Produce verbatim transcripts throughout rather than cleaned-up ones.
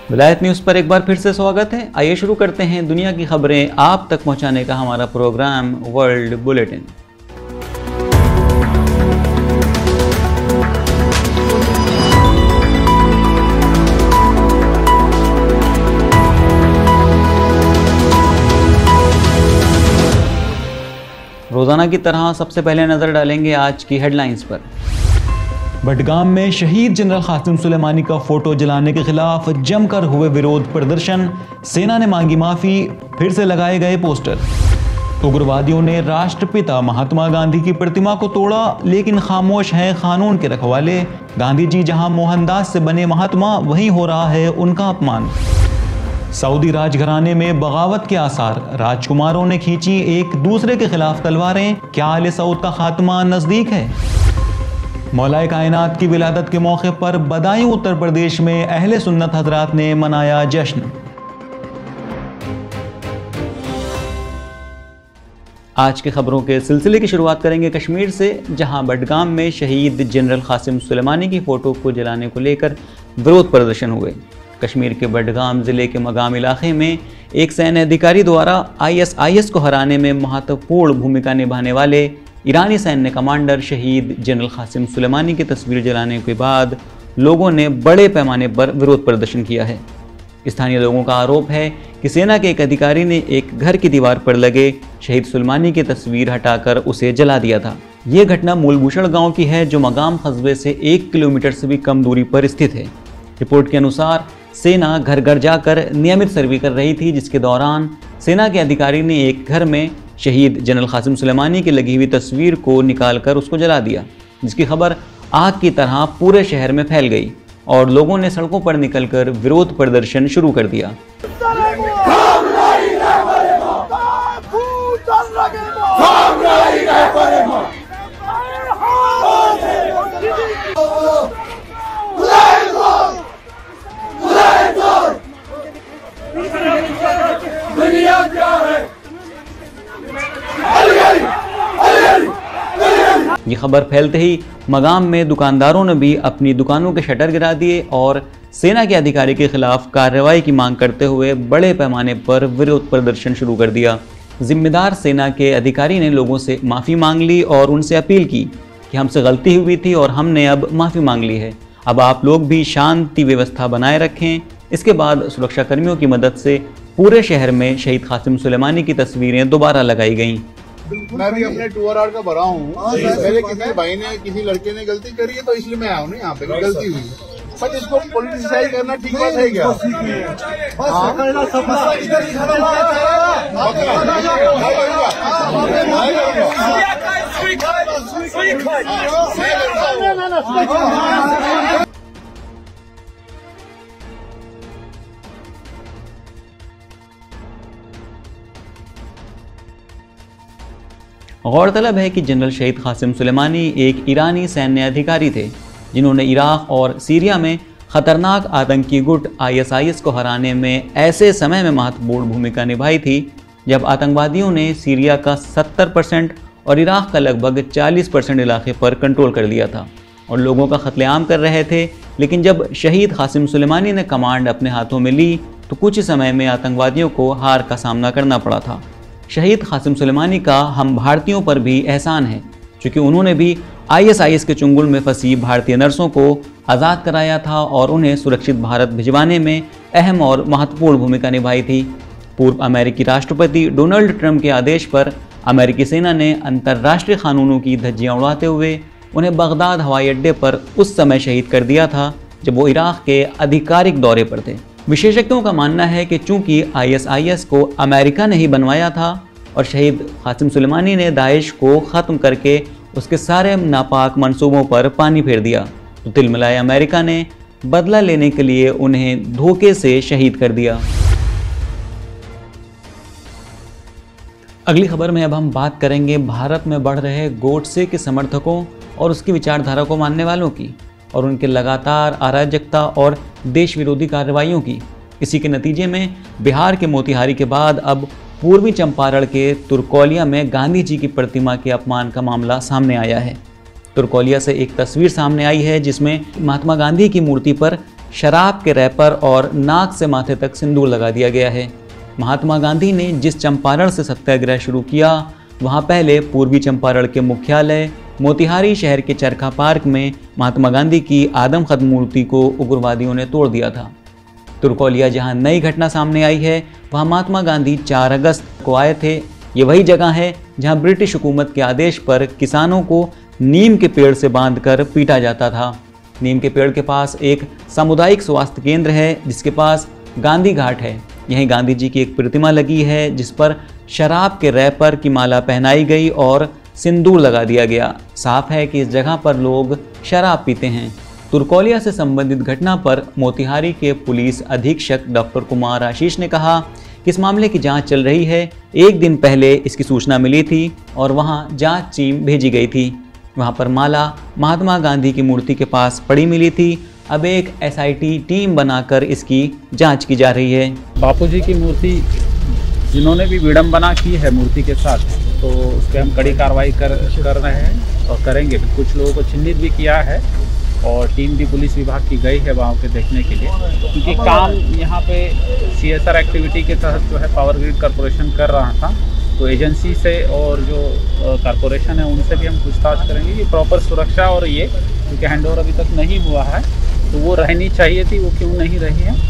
विलायत न्यूज़ पर एक बार फिर से स्वागत है। आइए शुरू करते हैं दुनिया की खबरें आप तक पहुंचाने का हमारा प्रोग्राम वर्ल्ड बुलेटिन। रोजाना की तरह सबसे पहले नजर डालेंगे आज की हेडलाइंस पर। बडगाम में शहीद जनरल कासिम सुलेमानी का फोटो जलाने के खिलाफ जमकर हुए विरोध प्रदर्शन, सेना ने मांगी माफी, फिर से लगाए गए पोस्टर। उग्रवादियों ने राष्ट्रपिता महात्मा गांधी की प्रतिमा को तोड़ा, लेकिन खामोश हैं कानून के रखवाले। गांधी जी जहां मोहनदास से बने महात्मा, वहीं हो रहा है उनका अपमान। सऊदी राजघराने में बगावत के आसार, राजकुमारों ने खींची एक दूसरे के खिलाफ तलवारें, क्या आले सऊद का खात्मा नजदीक है? मौलाए कायनात की विलादत के मौके पर बदायूं उत्तर प्रदेश में अहले सुन्नत हजरात ने मनाया जश्न। आज की खबरों के सिलसिले की शुरुआत करेंगे कश्मीर से, जहां बडगाम में शहीद जनरल कासिम सुलेमानी की फोटो को जलाने को लेकर विरोध प्रदर्शन हुए। कश्मीर के बडगाम ज़िले के मगाम इलाके में एक सैन्य अधिकारी द्वारा आई एस आई एस को हराने में महत्वपूर्ण भूमिका निभाने वाले ईरानी सैन्य कमांडर शहीद जनरल कासिम सुलेमानी की तस्वीर जलाने के बाद लोगों ने बड़े पैमाने पर विरोध प्रदर्शन किया है। स्थानीय लोगों का आरोप है कि सेना के एक अधिकारी ने एक घर की दीवार पर लगे शहीद सुलेमानी की तस्वीर हटाकर उसे जला दिया था। ये घटना मूलभूषण गांव की है, जो मगाम कस्बे से एक किलोमीटर से भी कम दूरी पर स्थित है। रिपोर्ट के अनुसार सेना घर घर जाकर नियमित सर्वे कर रही थी, जिसके दौरान सेना के अधिकारी ने एक घर में शहीद जनरल कासिम सुलेमानी की लगी हुई तस्वीर को निकालकर उसको जला दिया, जिसकी खबर आग की तरह पूरे शहर में फैल गई और लोगों ने सड़कों पर निकलकर विरोध प्रदर्शन शुरू कर दिया। ये खबर फैलते ही मगाम में दुकानदारों ने भी अपनी दुकानों के शटर गिरा दिए और सेना के अधिकारी के खिलाफ कार्रवाई की मांग करते हुए बड़े पैमाने पर विरोध प्रदर्शन शुरू कर दिया। जिम्मेदार सेना के अधिकारी ने लोगों से माफ़ी मांग ली और उनसे अपील की कि हमसे गलती हुई थी और हमने अब माफ़ी मांग ली है, अब आप लोग भी शांति व्यवस्था बनाए रखें। इसके बाद सुरक्षा कर्मियों की मदद से पूरे शहर में शहीद कासिम सुलेमानी की तस्वीरें दोबारा लगाई गईं। मैं भी अपने टूर आर का भरा हूँ। मेरे किसी भाई ने किसी लड़के ने गलती करी है, तो इसलिए मैं आया हूँ ना यहाँ पे, गलती हुई है। बट इसको पॉलिटिसाइज करना ठीक बात है क्या? गौरतलब है कि जनरल शहीद कासिम सुलेमानी एक ईरानी सैन्य अधिकारी थे, जिन्होंने इराक और सीरिया में खतरनाक आतंकी गुट आई एस आई एस को हराने में ऐसे समय में महत्वपूर्ण भूमिका निभाई थी जब आतंकवादियों ने सीरिया का सत्तर परसेंट और इराक का लगभग चालीस परसेंट इलाके पर कंट्रोल कर लिया था और लोगों का कत्लेआम कर रहे थे। लेकिन जब शहीद कासिम सुलेमानी ने कमांड अपने हाथों में ली तो कुछ ही समय में आतंकवादियों को हार का सामना करना पड़ा था। शहीद कासिम सुलेमानी का हम भारतीयों पर भी एहसान है, क्योंकि उन्होंने भी आई एस आई एस के चुंगल में फंसी भारतीय नर्सों को आज़ाद कराया था और उन्हें सुरक्षित भारत भिजवाने में अहम और महत्वपूर्ण भूमिका निभाई थी। पूर्व अमेरिकी राष्ट्रपति डोनाल्ड ट्रंप के आदेश पर अमेरिकी सेना ने अंतर्राष्ट्रीय कानूनों की धज्जियां उड़ाते हुए उन्हें बगदाद हवाई अड्डे पर उस समय शहीद कर दिया था जब वो इराक के आधिकारिक दौरे पर थे। विशेषज्ञों का मानना है कि चूंकि आई एस आई एस को अमेरिका ने ही बनवाया था और शहीद कासिम सुलेमानी ने दाइश को ख़त्म करके उसके सारे नापाक मंसूबों पर पानी फेर दिया, तो तिलमिलाए अमेरिका ने बदला लेने के लिए उन्हें धोखे से शहीद कर दिया। अगली खबर में अब हम बात करेंगे भारत में बढ़ रहे गोडसे के समर्थकों और उसकी विचारधारा को मानने वालों की और उनके लगातार अराजकता और देश विरोधी कार्रवाइयों की। इसी के नतीजे में बिहार के मोतिहारी के बाद अब पूर्वी चंपारण के तुरकोलिया में गांधी जी की प्रतिमा के अपमान का मामला सामने आया है। तुरकोलिया से एक तस्वीर सामने आई है जिसमें महात्मा गांधी की मूर्ति पर शराब के रैपर और नाक से माथे तक सिंदूर लगा दिया गया है। महात्मा गांधी ने जिस चंपारण से सत्याग्रह शुरू किया, वहाँ पहले पूर्वी चंपारण के मुख्यालय मोतिहारी शहर के चरखा पार्क में महात्मा गांधी की आदमखत मूर्ति को उग्रवादियों ने तोड़ दिया था। तुर्कोलिया जहाँ नई घटना सामने आई है, वहाँ महात्मा गांधी चार अगस्त को आए थे। ये वही जगह है जहाँ ब्रिटिश हुकूमत के आदेश पर किसानों को नीम के पेड़ से बांधकर पीटा जाता था। नीम के पेड़ के पास एक सामुदायिक स्वास्थ्य केंद्र है, जिसके पास गांधी घाट है। यहीं गांधी जी की एक प्रतिमा लगी है, जिस पर शराब के रैपर की माला पहनाई गई और सिंदूर लगा दिया गया। साफ है कि इस जगह पर लोग शराब पीते हैं। तुर्कोलिया से संबंधित घटना पर मोतिहारी के पुलिस अधीक्षक डॉक्टर कुमार आशीष ने कहा कि इस मामले की जांच चल रही है। एक दिन पहले इसकी सूचना मिली थी और वहां जांच टीम भेजी गई थी। वहां पर माला महात्मा गांधी की मूर्ति के पास पड़ी मिली थी। अब एक एस आई टी टीम बनाकर इसकी जांच की जा रही है। बापूजी की मूर्ति जिन्होंने भी विडंबना की है मूर्ति के साथ, तो उस पर हम कड़ी कार्रवाई कर कर रहे हैं और करेंगे। कुछ लोगों को चिन्हित भी किया है और टीम भी पुलिस विभाग की गई है वहाँ पे देखने के लिए, क्योंकि काम यहाँ पे सी एस आर एक्टिविटी के तहत जो है पावर ग्रिड कॉरपोरेशन कर रहा था। तो एजेंसी से और जो कॉरपोरेशन है उनसे भी हम पूछताछ करेंगे कि प्रॉपर सुरक्षा और ये, क्योंकि हैंडओवर अभी तक नहीं हुआ है, तो वो रहनी चाहिए थी, वो क्यों नहीं रही है।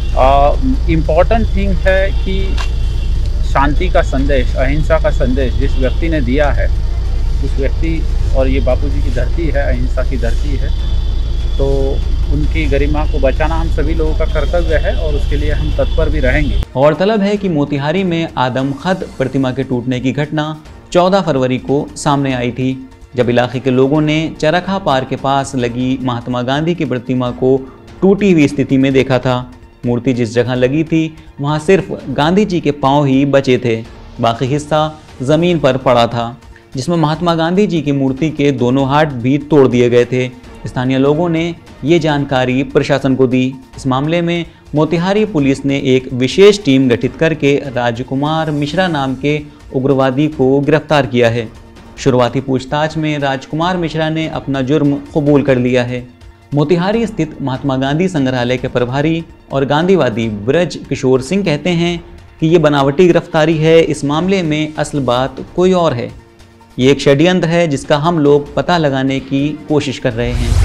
इम्पॉर्टेंट थिंग है कि शांति का संदेश, अहिंसा का संदेश जिस व्यक्ति ने दिया है, उस व्यक्ति, और ये बापूजी की धरती है, अहिंसा की धरती है, तो उनकी गरिमा को बचाना हम सभी लोगों का कर्तव्य है और उसके लिए हम तत्पर भी रहेंगे। गौरतलब है कि मोतिहारी में आदमखत प्रतिमा के टूटने की घटना चौदह फरवरी को सामने आई थी, जब इलाके के लोगों ने चरखा पार्क के पास लगी महात्मा गांधी की प्रतिमा को टूटी हुई स्थिति में देखा था। मूर्ति जिस जगह लगी थी वहाँ सिर्फ गांधी जी के पांव ही बचे थे, बाकी हिस्सा ज़मीन पर पड़ा था, जिसमें महात्मा गांधी जी की मूर्ति के दोनों हाथ भी तोड़ दिए गए थे। स्थानीय लोगों ने ये जानकारी प्रशासन को दी। इस मामले में मोतिहारी पुलिस ने एक विशेष टीम गठित करके राजकुमार मिश्रा नाम के उग्रवादी को गिरफ्तार किया है। शुरुआती पूछताछ में राजकुमार मिश्रा ने अपना जुर्म कबूल कर लिया है। मोतिहारी स्थित महात्मा गांधी संग्रहालय के प्रभारी और गांधीवादी ब्रज किशोर सिंह कहते हैं कि ये बनावटी गिरफ्तारी है। इस मामले में असल बात कोई और है। ये एक षड्यंत्र है जिसका हम लोग पता लगाने की कोशिश कर रहे हैं।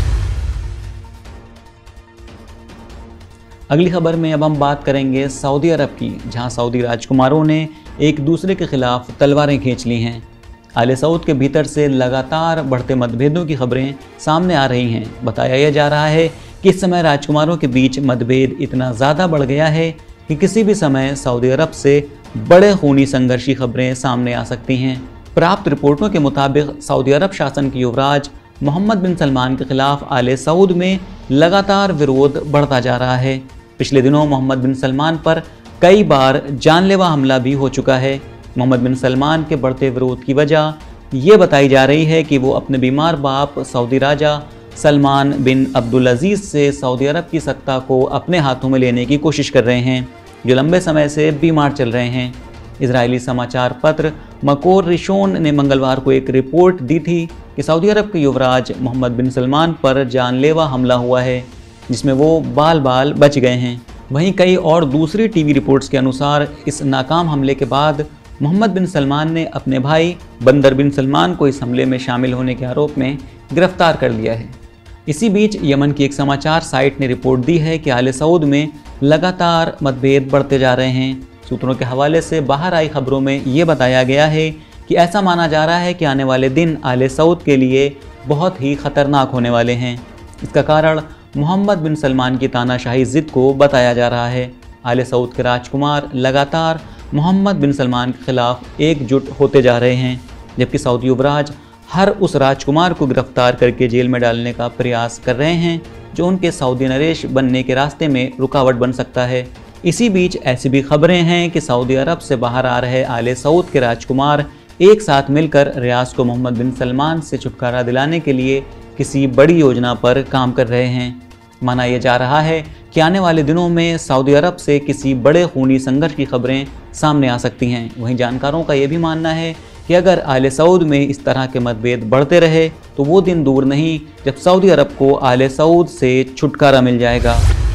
अगली खबर में अब हम बात करेंगे सऊदी अरब की, जहां सऊदी राजकुमारों ने एक दूसरे के खिलाफ तलवारें खींच ली हैं। आले सऊद के भीतर से लगातार बढ़ते मतभेदों की खबरें सामने आ रही हैं। बताया यह जा रहा है कि इस समय राजकुमारों के बीच मतभेद इतना ज़्यादा बढ़ गया है कि किसी भी समय सऊदी अरब से बड़े खूनी संघर्ष की खबरें सामने आ सकती हैं। प्राप्त रिपोर्टों के मुताबिक सऊदी अरब शासन के युवराज मोहम्मद बिन सलमान के खिलाफ आले सऊद में लगातार विरोध बढ़ता जा रहा है। पिछले दिनों मोहम्मद बिन सलमान पर कई बार जानलेवा हमला भी हो चुका है। मोहम्मद बिन सलमान के बढ़ते विरोध की वजह ये बताई जा रही है कि वो अपने बीमार बाप सऊदी राजा सलमान बिन अब्दुल अजीज़ से सऊदी अरब की सत्ता को अपने हाथों में लेने की कोशिश कर रहे हैं, जो लंबे समय से बीमार चल रहे हैं। इजरायली समाचार पत्र मकोर रिशोन ने मंगलवार को एक रिपोर्ट दी थी कि सऊदी अरब के युवराज मोहम्मद बिन सलमान पर जानलेवा हमला हुआ है, जिसमें वो बाल बाल बच गए हैं। वहीं कई और दूसरी टीवी रिपोर्ट्स के अनुसार इस नाकाम हमले के बाद मोहम्मद बिन सलमान ने अपने भाई बंदर बिन सलमान को इस हमले में शामिल होने के आरोप में गिरफ्तार कर लिया है। इसी बीच यमन की एक समाचार साइट ने रिपोर्ट दी है कि आले सऊद में लगातार मतभेद बढ़ते जा रहे हैं। सूत्रों के हवाले से बाहर आई खबरों में ये बताया गया है कि ऐसा माना जा रहा है कि आने वाले दिन आले सऊद के लिए बहुत ही ख़तरनाक होने वाले हैं। इसका कारण मोहम्मद बिन सलमान की तानाशाही ज़िद को बताया जा रहा है। आले सऊद के राजकुमार लगातार मोहम्मद बिन सलमान के खिलाफ एकजुट होते जा रहे हैं, जबकि सऊदी युवराज हर उस राजकुमार को गिरफ्तार करके जेल में डालने का प्रयास कर रहे हैं जो उनके सऊदी नरेश बनने के रास्ते में रुकावट बन सकता है। इसी बीच ऐसी भी खबरें हैं कि सऊदी अरब से बाहर आ रहे आले सऊद के राजकुमार एक साथ मिलकर रियाज को मोहम्मद बिन सलमान से छुटकारा दिलाने के लिए किसी बड़ी योजना पर काम कर रहे हैं। माना यह जा रहा है कि आने वाले दिनों में सऊदी अरब से किसी बड़े खूनी संघर्ष की खबरें सामने आ सकती हैं। वहीं जानकारों का यह भी मानना है कि अगर आले सऊद में इस तरह के मतभेद बढ़ते रहे तो वो दिन दूर नहीं जब सऊदी अरब को आले सऊद से छुटकारा मिल जाएगा।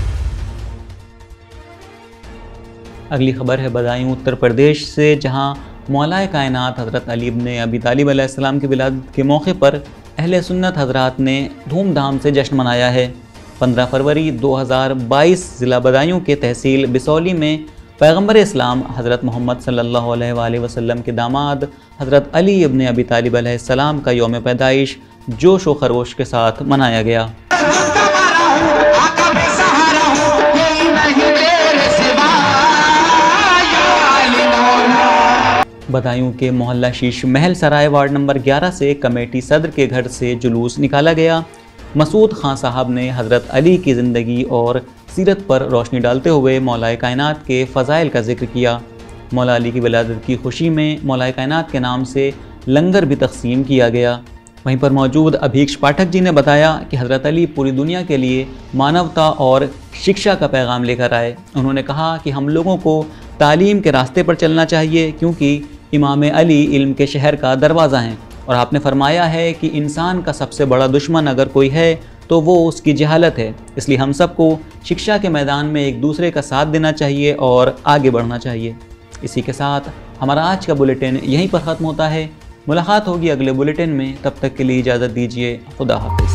अगली खबर है बदायूं उत्तर प्रदेश से, जहां मौलाए कायनात हज़रत अली इब्न अबी तालिब अलैहिस्सलाम की विलादत के मौके पर अहले सुन्नत हज़रात ने धूमधाम से जश्न मनाया है। पंद्रह फरवरी दो हज़ार बाईस ज़िला बदायूं के तहसील बिसौली में पैगम्बर इस्लाम हज़रत मोहम्मद सल्लल्लाहु अलैहि वसल्लम के दामाद हज़रत अली इब्न अबी तालिब अलैहिस्सलाम का यौम पैदाइश जोश व खरोश के साथ मनाया गया। बदायूं के मोहल्ला शीश महल सराय वार्ड नंबर ग्यारह से कमेटी सदर के घर से जुलूस निकाला गया। मसूद खां साहब ने हज़रत अली की ज़िंदगी और सीरत पर रोशनी डालते हुए मौलाए कायनात के फ़ज़ाइल का जिक्र किया। मौला अली की विलादत की खुशी में मौलाए कायनात के नाम से लंगर भी तकसीम किया गया। वहीं पर मौजूद अभीक्ष पाठक जी ने बताया कि हज़रत अली पूरी दुनिया के लिए मानवता और शिक्षा का पैगाम लेकर आए। उन्होंने कहा कि हम लोगों को तालीम के रास्ते पर चलना चाहिए, क्योंकि इमाम अली इल्म के शहर का दरवाज़ा हैं। और आपने फरमाया है कि इंसान का सबसे बड़ा दुश्मन अगर कोई है तो वो उसकी जहालत है। इसलिए हम सबको शिक्षा के मैदान में एक दूसरे का साथ देना चाहिए और आगे बढ़ना चाहिए। इसी के साथ हमारा आज का बुलेटिन यहीं पर ख़त्म होता है। मुलाकात होगी अगले बुलेटिन में, तब तक के लिए इजाज़त दीजिए। खुदा हाफ़िज़।